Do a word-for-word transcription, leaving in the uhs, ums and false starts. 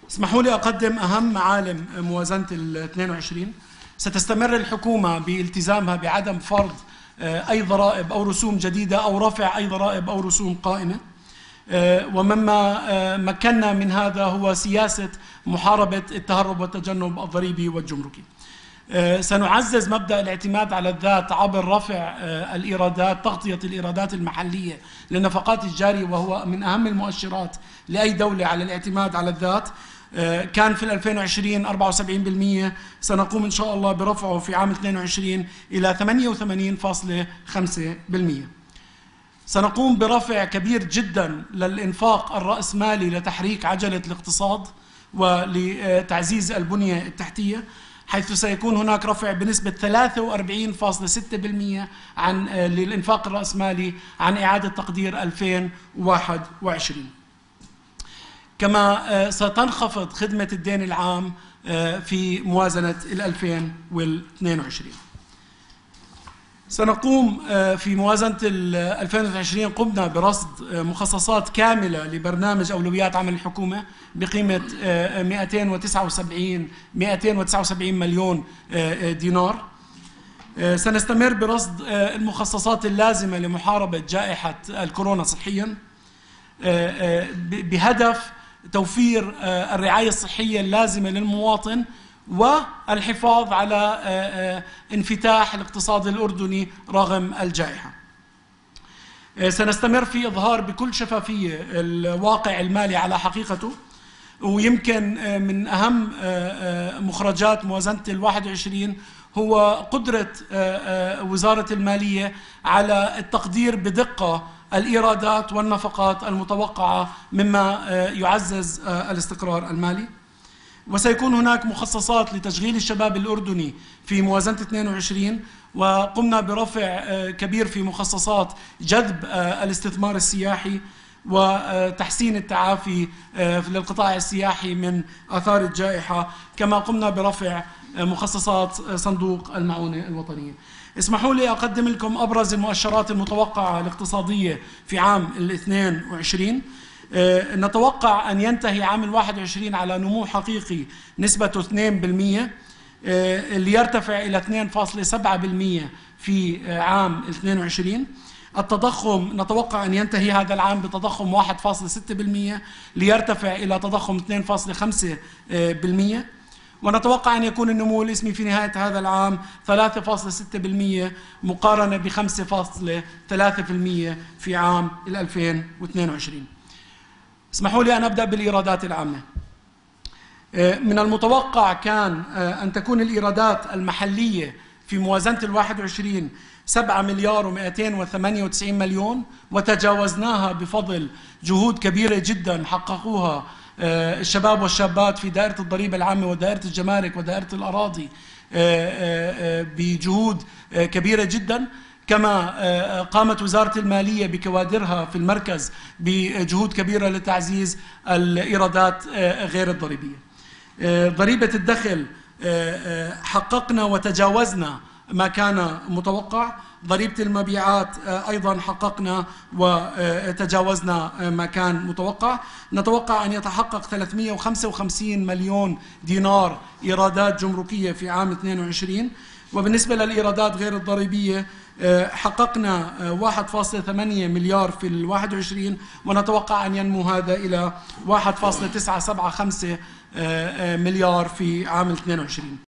اسمحوا لي أقدم أهم معالم موازنة ال اثنين وعشرين. ستستمر الحكومة بالتزامها بعدم فرض أي ضرائب أو رسوم جديدة أو رفع أي ضرائب أو رسوم قائمة، ومما مكننا من هذا هو سياسة محاربة التهرب والتجنب الضريبي والجمركي. سنعزز مبدأ الاعتماد على الذات عبر رفع الإيرادات، تغطية الإيرادات المحلية للنفقات الجارية، وهو من أهم المؤشرات لأي دولة على الاعتماد على الذات. كان في ألفين وعشرين أربعة وسبعين بالمئة، سنقوم إن شاء الله برفعه في عام اثنين وعشرين إلى ثمانية وثمانين فاصلة خمسة بالمئة. سنقوم برفع كبير جدا للإنفاق الرأسمالي لتحريك عجلة الاقتصاد ولتعزيز البنية التحتية، حيث سيكون هناك رفع بنسبة ثلاثة وأربعين فاصلة ستة بالمئة عن للإنفاق الرأسمالي عن إعادة تقدير ألفين وواحد وعشرين. كما ستنخفض خدمة الدين العام في موازنة ألفين واثنين وعشرين. سنقوم في موازنة ألفين وواحد وعشرين قمنا برصد مخصصات كاملة لبرنامج أولويات عمل الحكومة بقيمة مئتين وتسعة وسبعين مليون دينار. سنستمر برصد المخصصات اللازمة لمحاربة جائحة الكورونا صحيا بهدف توفير الرعاية الصحية اللازمة للمواطن والحفاظ على انفتاح الاقتصاد الأردني رغم الجائحة. سنستمر في إظهار بكل شفافية الواقع المالي على حقيقته، ويمكن من أهم مخرجات موازنة الواحد وعشرين هو قدرة وزارة المالية على التقدير بدقة الإيرادات والنفقات المتوقعة، مما يعزز الاستقرار المالي. وسيكون هناك مخصصات لتشغيل الشباب الأردني في موازنة اثنين وعشرين، وقمنا برفع كبير في مخصصات جذب الاستثمار السياحي وتحسين التعافي للقطاع السياحي من آثار الجائحة، كما قمنا برفع مخصصات صندوق المعونة الوطنية. اسمحوا لي أقدم لكم أبرز المؤشرات المتوقعة الاقتصادية في عام الاثنين وعشرين. نتوقع أن ينتهي عام الواحد وعشرين على نمو حقيقي نسبته اثنين بالمئة، ليرتفع إلى اثنين فاصلة سبعة بالمئة في عام اثنين وعشرين. التضخم نتوقع أن ينتهي هذا العام بتضخم واحد فاصلة ستة بالمئة، ليرتفع إلى تضخم اثنين فاصلة خمسة بالمئة. ونتوقع أن يكون النمو الإسمي في نهاية هذا العام ثلاثة فاصلة ستة بالمئة مقارنة ب خمسة فاصلة ثلاثة بالمئة في عام ألفين واثنين وعشرين. اسمحوا لي أن أبدأ بالإيرادات العامة. من المتوقع كان أن تكون الإيرادات المحلية في موازنة الواحد وعشرين سبعة مليار ومئتين وثمانية وتسعين مليون، وتجاوزناها بفضل جهود كبيرة جدا حققوها الشباب والشابات في دائرة الضريبة العامة ودائرة الجمارك ودائرة الأراضي بجهود كبيرة جدا. كما قامت وزارة المالية بكوادرها في المركز بجهود كبيرة لتعزيز الإيرادات غير الضريبية. ضريبة الدخل حققنا وتجاوزنا ما كان متوقع. ضريبة المبيعات أيضا حققنا وتجاوزنا ما كان متوقع. نتوقع أن يتحقق ثلاثمئة وخمسة وخمسين مليون دينار إيرادات جمركية في عام اثنين وعشرين. وبالنسبة للإيرادات غير الضريبية حققنا واحد فاصلة ثمانية مليار في الواحد وعشرين، ونتوقع أن ينمو هذا إلى واحد فاصلة تسعة سبعة خمسة مليار في عام اثنين وعشرين.